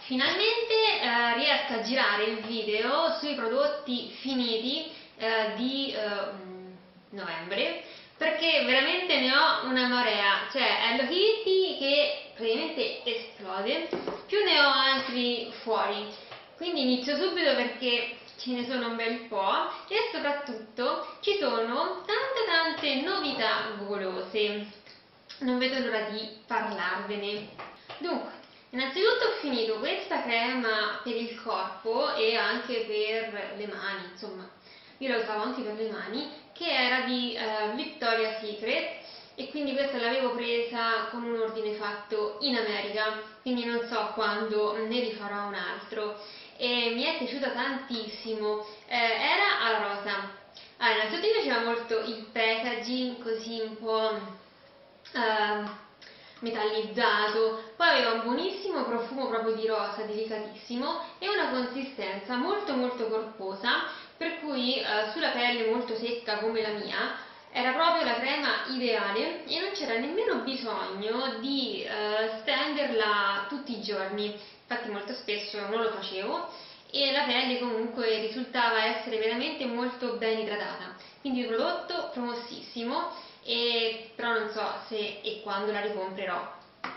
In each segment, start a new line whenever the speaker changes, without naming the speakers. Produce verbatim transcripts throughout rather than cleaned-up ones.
Finalmente eh, riesco a girare il video sui prodotti finiti eh, di eh, novembre, perché veramente ne ho una marea. C'è Hello Kitty che praticamente esplode, più ne ho altri fuori, quindi inizio subito perché ce ne sono un bel po' e soprattutto ci sono tante tante novità golose. Non vedo l'ora di parlarvene. Dunque, innanzitutto ho finito questa crema per il corpo e anche per le mani, insomma, io la usavo anche per le mani, che era di uh, Victoria's Secret, e quindi questa l'avevo presa con un ordine fatto in America, quindi non so quando ne rifarò un altro, e mi è piaciuta tantissimo. Eh, era alla rosa. Allora, innanzitutto mi piaceva molto il packaging, così un po' Uh, metallizzato, poi aveva un buonissimo profumo proprio di rosa, delicatissimo, e una consistenza molto molto corposa, per cui uh, sulla pelle molto secca come la mia era proprio la crema ideale e non c'era nemmeno bisogno di uh, stenderla tutti i giorni, infatti molto spesso non lo facevo e la pelle comunque risultava essere veramente molto ben idratata, quindi il prodotto promossissimo. E, però non so se e quando la ricomprerò.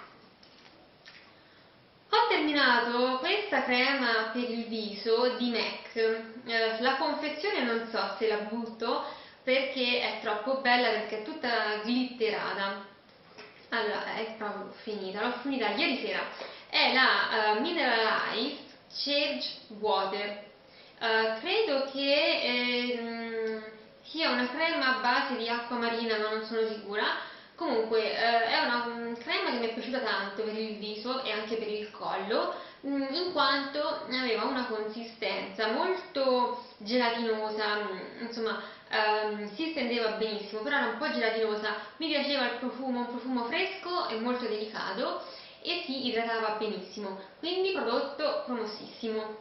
Ho terminato questa crema per il viso di MAC, eh, la confezione non so se la butto perché è troppo bella, perché è tutta glitterata. Allora, è proprio finita, l'ho finita ieri sera. È la uh, Mineralized Charge Water. Uh, credo che eh, sia una crema a base di acqua marina, ma non sono sicura. Comunque eh, è una um, crema che mi è piaciuta tanto per il viso e anche per il collo, mh, in quanto aveva una consistenza molto gelatinosa, mh, insomma ehm, si stendeva benissimo, però era un po' gelatinosa. Mi piaceva il profumo, un profumo fresco e molto delicato, e si idratava benissimo, quindi prodotto promossissimo.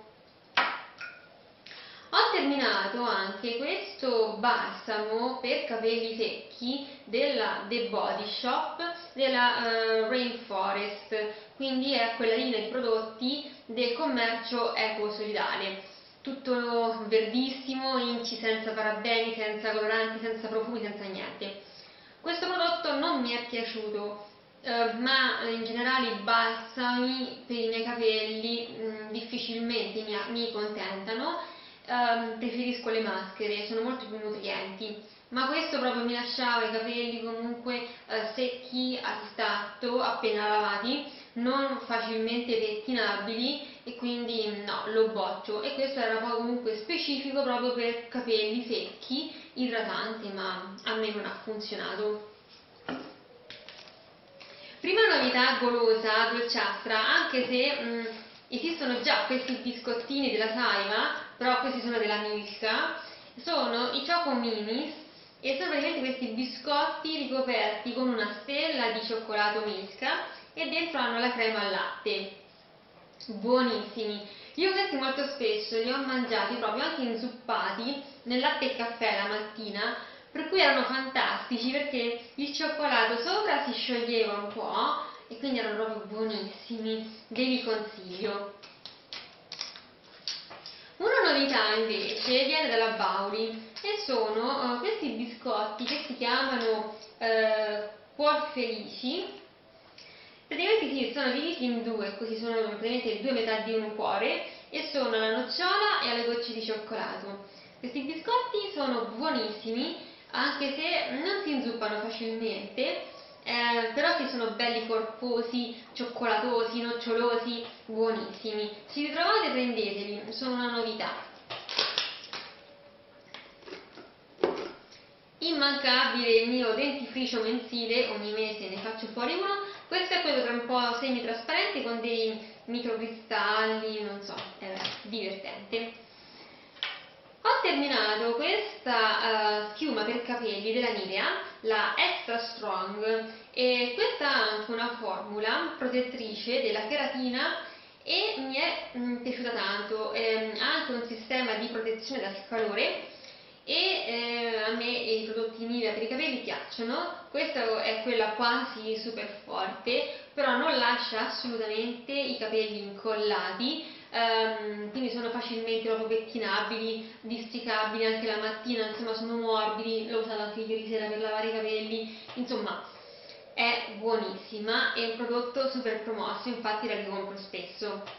Ho terminato anche questo balsamo per capelli secchi della The Body Shop, della uh, Rainforest, quindi è quella linea di prodotti del commercio eco-solidale. Tutto verdissimo, inci senza parabeni, senza coloranti, senza profumi, senza niente. Questo prodotto non mi è piaciuto, Uh, ma in generale i balsami per i miei capelli mh, difficilmente mi, mi contentano. Uh, preferisco le maschere, sono molto più nutrienti, ma questo proprio mi lasciava i capelli comunque uh, secchi al tatto appena lavati, non facilmente pettinabili, e quindi no, lo boccio. E questo era poi comunque specifico proprio per capelli secchi, idratante, ma a me non ha funzionato. Prima novità golosa, dolciastra, anche se mh, esistono già questi biscottini della Saiva, però questi sono della Milka, sono i Choco Minis, e sono praticamente questi biscotti ricoperti con una stella di cioccolato Milka e dentro hanno la crema al latte. Buonissimi! Io questi molto spesso li ho mangiati proprio anche inzuppati nel latte e caffè la mattina, per cui erano fantastici perché il cioccolato sopra si scioglieva un po' e quindi erano proprio buonissimi, ve li consiglio. Una novità invece viene dalla Bauli e sono uh, questi biscotti che si chiamano uh, Cuor Felici. Praticamente sì, sono divisi in due, così sono praticamente due metà di un cuore, e sono alla nocciola e alle gocce di cioccolato. Questi biscotti sono buonissimi, anche se non si inzuppano facilmente, eh, però sì, sono belli corposi, cioccolatosi, nocciolosi, buonissimi. Se li trovate prendeteli, sono una novità. Immancabile il mio dentifricio mensile, ogni mese ne faccio fuori uno. Questo è quello tra un po' semi-trasparente con dei microcristalli, non so, è divertente. Ho terminato questa uh, schiuma per capelli della Nivea, la Extra Strong, e questa ha anche una formula protettrice della cheratina e mi è mh, piaciuta tanto. Eh, ha anche un sistema di protezione dal calore e eh, a me i prodotti Nivea per i capelli piacciono. Questo è quella quasi super forte, però non lascia assolutamente i capelli incollati, ehm, quindi sono facilmente proprio pettinabili, districabili anche la mattina, insomma sono morbidi. L'ho usato anche ieri sera per lavare i capelli, insomma è buonissima, è un prodotto super promosso, infatti la ricompro spesso.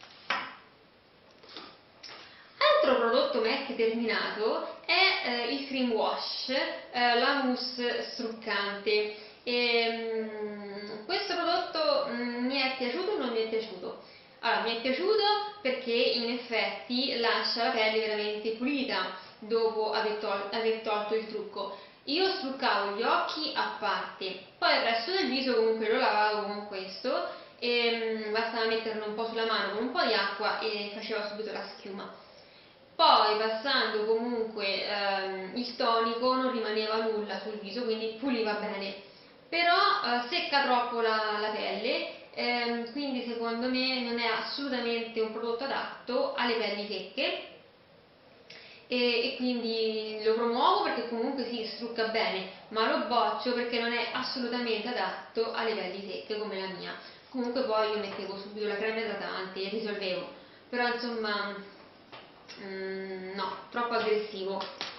Altro prodotto M A C terminato è eh, il cream wash, eh, la mousse struccante. E, um, questo prodotto um, mi è piaciuto o non mi è piaciuto? Allora, mi è piaciuto perché in effetti lascia la pelle veramente pulita dopo aver, tol- aver tolto il trucco. Io struccavo gli occhi a parte, poi il resto del viso comunque lo lavavo con questo e um, bastava metterlo un po' sulla mano con un po' di acqua e faceva subito la schiuma. Poi passando comunque ehm, il tonico non rimaneva nulla sul viso, quindi puliva bene, però eh, secca troppo la, la pelle, ehm, quindi secondo me non è assolutamente un prodotto adatto alle pelli secche e, e quindi lo promuovo perché comunque si strucca bene, ma lo boccio perché non è assolutamente adatto alle pelli secche come la mia. Comunque poi io mettevo subito la crema idratante e risolvevo, però insomma Mm, no, troppo aggressivo.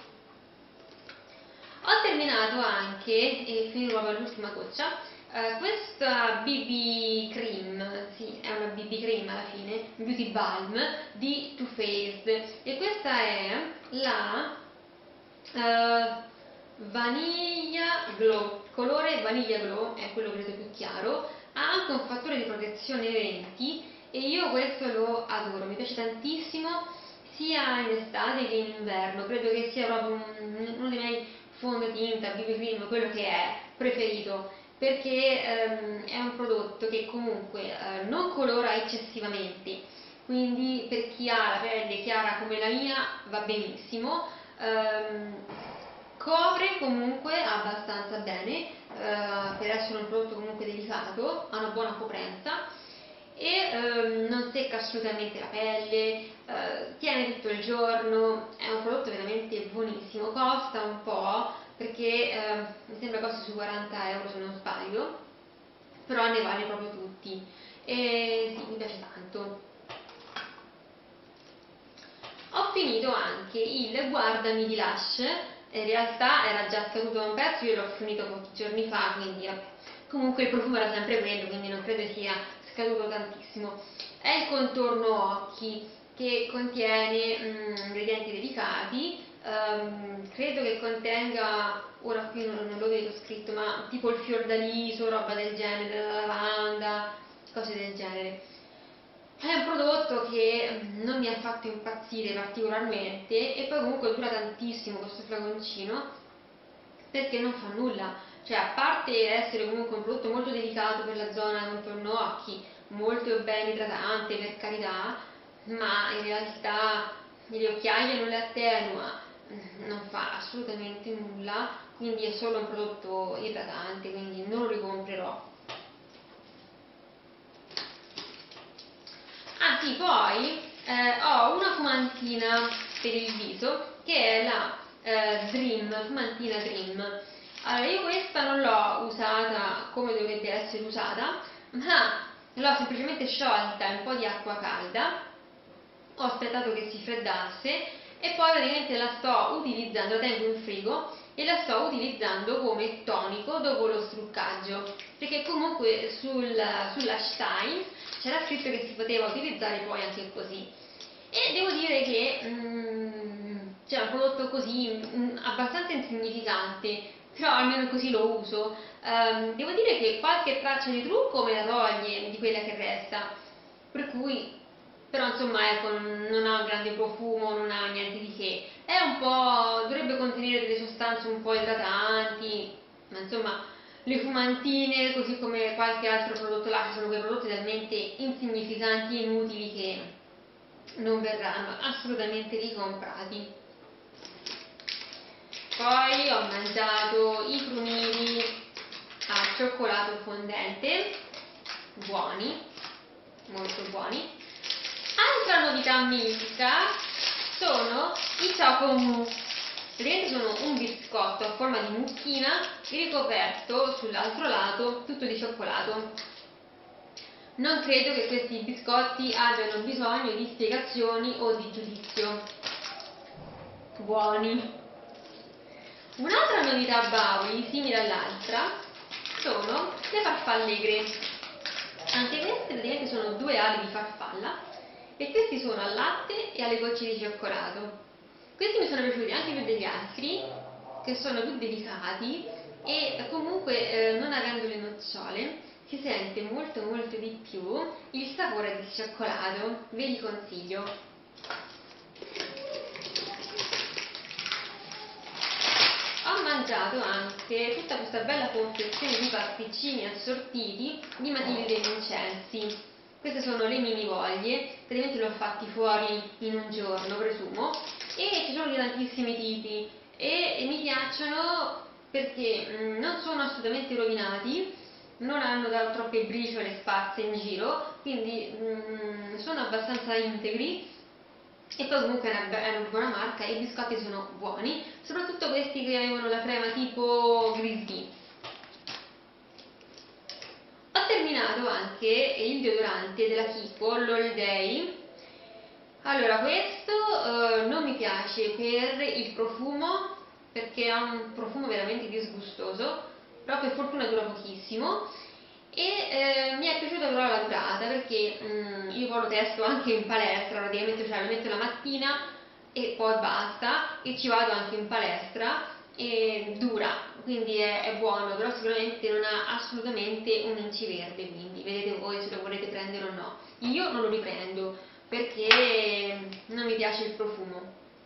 Ho terminato anche, e finirò all'ultima goccia, eh, questa B B cream, sì, è una B B cream alla fine, Beauty Balm di Too Faced, e questa è la eh, Vaniglia Glow, colore Vaniglia Glow, è quello credo più chiaro, ha anche un fattore di protezione venti e io questo lo adoro, mi piace tantissimo sia in estate che in inverno, credo che sia proprio un, uno dei miei fondotinta, B B cream, quello che è preferito, perché ehm, è un prodotto che comunque eh, non colora eccessivamente, quindi per chi ha la pelle chiara come la mia va benissimo, ehm, copre comunque abbastanza bene, eh, per essere un prodotto comunque delicato, ha una buona coprenza e ehm, non secca assolutamente la pelle, eh, tiene tutto il giorno, è un prodotto veramente buonissimo, costa un po' perché eh, mi sembra costi su quaranta euro se non sbaglio, però ne vale proprio tutti e sì, mi piace tanto. Ho finito anche il Guardami di Lush, in realtà era già scaduto da un pezzo, io l'ho finito pochi giorni fa, quindi vabbè. Comunque il profumo era sempre quello, quindi non credo sia scaduto tantissimo. È il contorno occhi che contiene mm, ingredienti delicati, ehm, credo che contenga, ora qui non, non lo vedo scritto, ma tipo il fiordaliso, roba del genere, la lavanda, cose del genere. È un prodotto che mm, non mi ha fatto impazzire particolarmente e poi comunque dura tantissimo questo flaconcino perché non fa nulla, cioè a parte essere comunque un prodotto molto delicato per la zona contorno occhi, molto ben idratante per carità, ma in realtà le occhiaie non le attenua, mm, non fa assolutamente nulla, quindi è solo un prodotto idratante, quindi non lo ricomprerò. Ah sì, poi eh, ho una fumantina per il viso che è la eh, Dream, fumantina Dream. Allora io questa non l'ho usata come dovrebbe essere usata, ma l'ho semplicemente sciolta in un po' di acqua calda, ho aspettato che si freddasse e poi praticamente la sto utilizzando, la tengo in frigo e la sto utilizzando come tonico dopo lo struccaggio, perché comunque sul, sulla Stein c'era scritto che si poteva utilizzare poi anche così e devo dire che mm, c'è un prodotto così mm, abbastanza insignificante, però almeno così lo uso. Um, devo dire che qualche traccia di trucco me la toglie di quella che resta, per cui però insomma ecco, non ha un grande profumo, non ha niente di che, è un po', dovrebbe contenere delle sostanze un po' idratanti, ma insomma le fumantine così come qualche altro prodotto là sono quei prodotti talmente insignificanti e inutili che non verranno assolutamente ricomprati. Poi ho mangiato i crumini al cioccolato fondente, buoni, molto buoni. Altra novità mitica sono i Choco Mousse. praticamente sono un biscotto a forma di mucchina ricoperto sull'altro lato tutto di cioccolato. Non credo che questi biscotti abbiano bisogno di spiegazioni o di giudizio. Buoni! Un'altra novità Bauli, simile all'altra, sono le farfalle Gre. Anche queste praticamente sono due ali di farfalla e questi sono al latte e alle gocce di cioccolato. Questi mi sono piaciuti anche più degli altri, che sono più delicati e comunque eh, non avendo le nocciole si sente molto molto di più il sapore del cioccolato, ve li consiglio. Ho mangiato anche tutta questa bella confezione di pasticcini assortiti di Matilde Vincenzi. Queste sono le mini voglie, praticamente le ho fatti fuori in un giorno, presumo, e ci sono di tantissimi tipi e, e mi piacciono perché mh, non sono assolutamente rovinati, non hanno da troppe briciole sparse in giro, quindi mh, sono abbastanza integri e poi comunque è una, è una buona marca e i biscotti sono buoni, soprattutto questi che avevano la crema tipo Grisby. Ho terminato anche il deodorante della Kiko, l'All Day. Allora, questo eh, non mi piace per il profumo, perché ha un profumo veramente disgustoso, però per fortuna dura pochissimo. E eh, mi è piaciuta però la durata, perché mh, io poi lo testo anche in palestra, praticamente cioè lo metto la mattina e poi basta, e ci vado anche in palestra e dura, quindi è, è buono, però sicuramente non ha assolutamente un inciverde, quindi vedete voi se lo volete prendere o no. Io non lo riprendo perché non mi piace il profumo.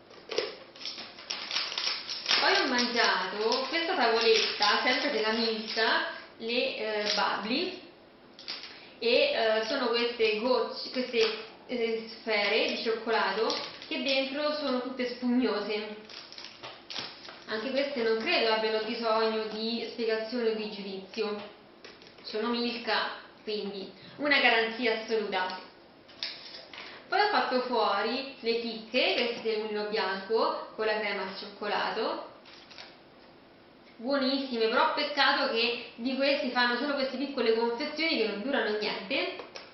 Poi ho mangiato questa tavoletta, sempre della Milka, le eh, Bubbly, e eh, sono queste gocce, queste eh, sfere di cioccolato che dentro sono tutte spugnose. Anche queste non credo abbiano bisogno di spiegazione o di giudizio, sono Milka, quindi una garanzia assoluta. Poi ho fatto fuori le chicche, queste del mulino bianco con la crema al cioccolato, buonissime, però peccato che di questi fanno solo queste piccole confezioni che non durano niente.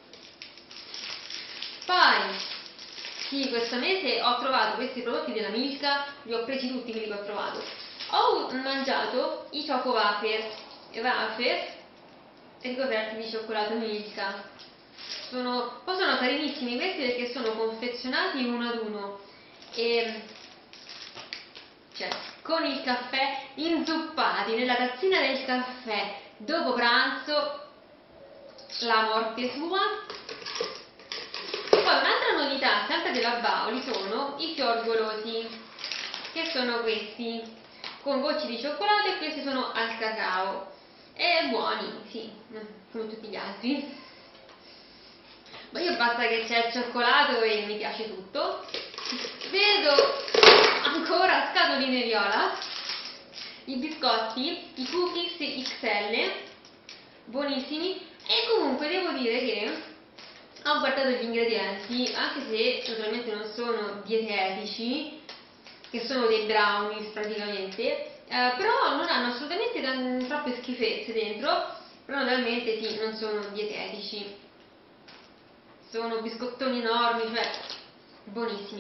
Poi sì, questo mese ho trovato questi prodotti della Milka, li ho presi tutti quelli che ho trovato. Ho mangiato i Choco Wafer, wafer ricoperti di cioccolato Milka. Sono, poi sono carinissimi questi perché sono confezionati uno ad uno e, cioè, con il caffè inzuppati nella tazzina del caffè dopo pranzo, la morte sua. Poi un'altra novità sempre della Bauli sono i fior golosi, che sono questi con gocce di cioccolato e questi sono al cacao e buoni, sì, come tutti gli altri. Ma io basta che c'è il cioccolato e mi piace tutto. Vedo ancora scatoline viola, i biscotti, i cookies X L, buonissimi, e comunque devo dire che ho guardato gli ingredienti, anche se naturalmente non sono dietetici, che sono dei brownies praticamente, eh, però non hanno assolutamente tan- troppe schifezze dentro, però naturalmente sì, non sono dietetici. Sono biscottoni enormi, cioè buonissimi.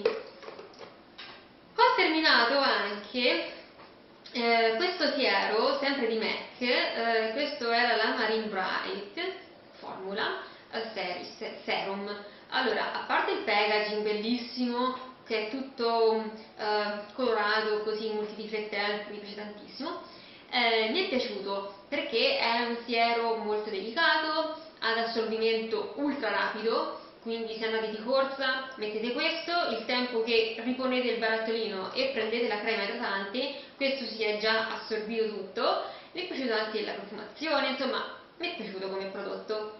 Ho terminato anche eh, questo siero, sempre di MAC, eh, questo era la Marine Bright Formula eh, Serum. Allora, a parte il packaging bellissimo, che è tutto eh, colorato così multiriflettente, mi piace tantissimo, eh, mi è piaciuto perché è un siero molto delicato, ad assorbimento ultra rapido, quindi se andate di corsa mettete questo, il tempo che riponete il barattolino e prendete la crema idratante, questo si è già assorbito tutto. Mi è piaciuta anche la profumazione, insomma mi è piaciuto come prodotto.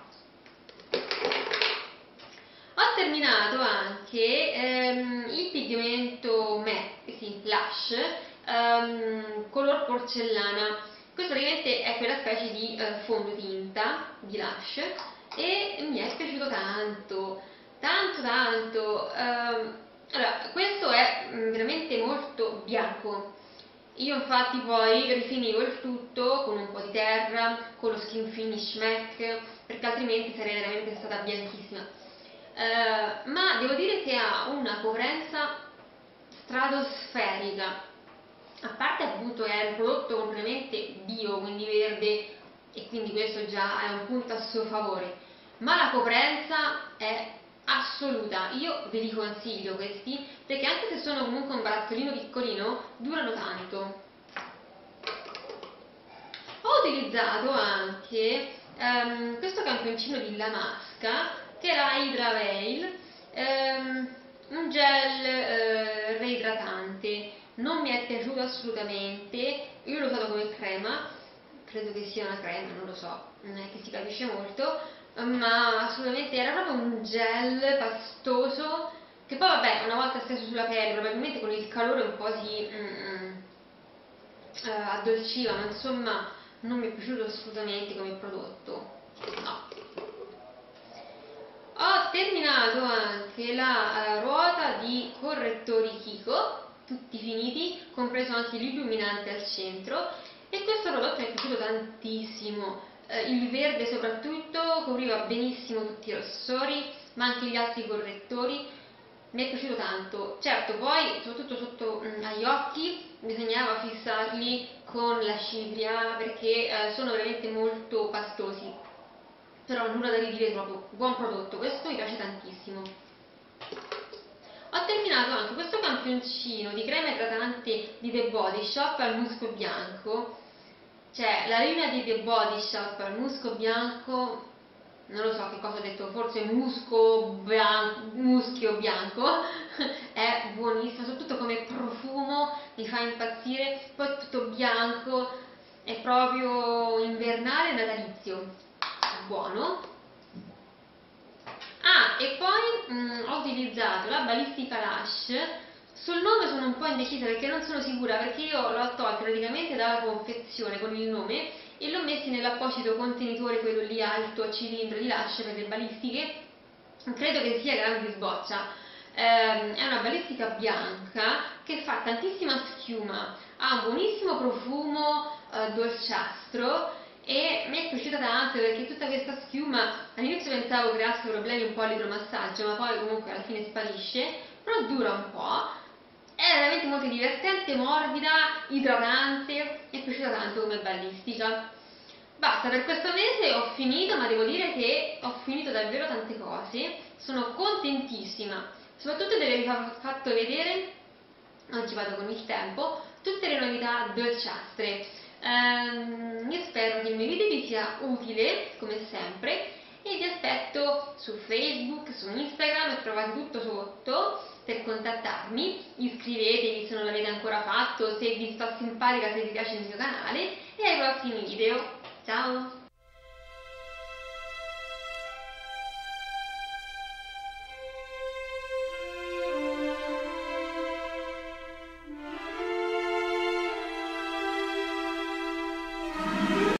Ho terminato anche ehm, il pigmento MAC, sì, Lush, ehm, color porcellana. Questo praticamente è quella specie di eh, fondotinta di Lush e mi è piaciuto tanto, tanto tanto. Ehm, allora, questo è mh, veramente molto molto bianco. Io infatti poi rifinivo il tutto con un po' di terra, con lo Skin Finish MAC, perché altrimenti sarei veramente stata bianchissima. Eh, ma devo dire che ha una coprenza stratosferica, a parte appunto che è un prodotto completamente bio, quindi verde, e quindi questo già è un punto a suo favore, ma la coprenza è assoluta. Io ve li consiglio questi, perché anche se sono comunque un barattolino piccolino, durano tanto. Ho utilizzato anche ehm, questo campioncino di La Masca, che era Hydra Veil, ehm, un gel eh, reidratante. Non mi è piaciuto assolutamente, io l'ho usato come crema, credo che sia una crema, non lo so, non è che si capisce molto, ma assolutamente era proprio un gel pastoso, che poi vabbè, una volta steso sulla pelle, probabilmente con il calore un po' si mm, mm, eh, addolciva, ma insomma non mi è piaciuto assolutamente come prodotto, no. Ho terminato anche la uh, ruota di correttori Kiko, tutti finiti, compreso anche l'illuminante al centro, e questo prodotto mi è piaciuto tantissimo. Eh, il verde soprattutto copriva benissimo tutti i rossori, ma anche gli altri correttori. Mi è piaciuto tanto. Certo, poi soprattutto sotto mh, agli occhi bisognava fissarli con la cipria, perché eh, sono veramente molto pastosi. Però nulla da ridire, proprio buon prodotto, questo mi piace tantissimo. Ho terminato anche questo campioncino di crema idratante di The Body Shop al musco bianco. Cioè, la linea di The Body Shop al musco bianco, non lo so che cosa ho detto, forse musco bianco, muschio bianco, è buonissimo, soprattutto come profumo mi fa impazzire, poi è tutto bianco, è proprio invernale e natalizio. Buono. Ah, e poi mh, ho utilizzato la Balistica Lash. Sul nome sono un po' indecisa perché non sono sicura, perché io l'ho tolto praticamente dalla confezione con il nome e l'ho messo nell'apposito contenitore, quello lì alto a cilindro di Lash per le balistiche. Credo che sia grande sboccia. Eh, è una balistica bianca che fa tantissima schiuma, ha un buonissimo profumo eh, dolciastro, e mi è piaciuta tanto perché tutta questa schiuma all'inizio pensavo creasse problemi un po' all'idromassaggio, ma poi comunque alla fine sparisce, però dura un po', è veramente molto divertente, morbida, idratante, mi è piaciuta tanto come ballistica. Basta, per questo mese ho finito, ma devo dire che ho finito davvero tante cose, sono contentissima, soprattutto di aver fatto vedere, oggi vado con il tempo, tutte le novità dolciastre. Um, io spero che il mio video vi sia utile, come sempre, e vi aspetto su Facebook, su Instagram, trovate tutto sotto per contattarmi, iscrivetevi se non l'avete ancora fatto, se vi sto simpatica, se vi piace il mio canale, e ai prossimi video. Ciao!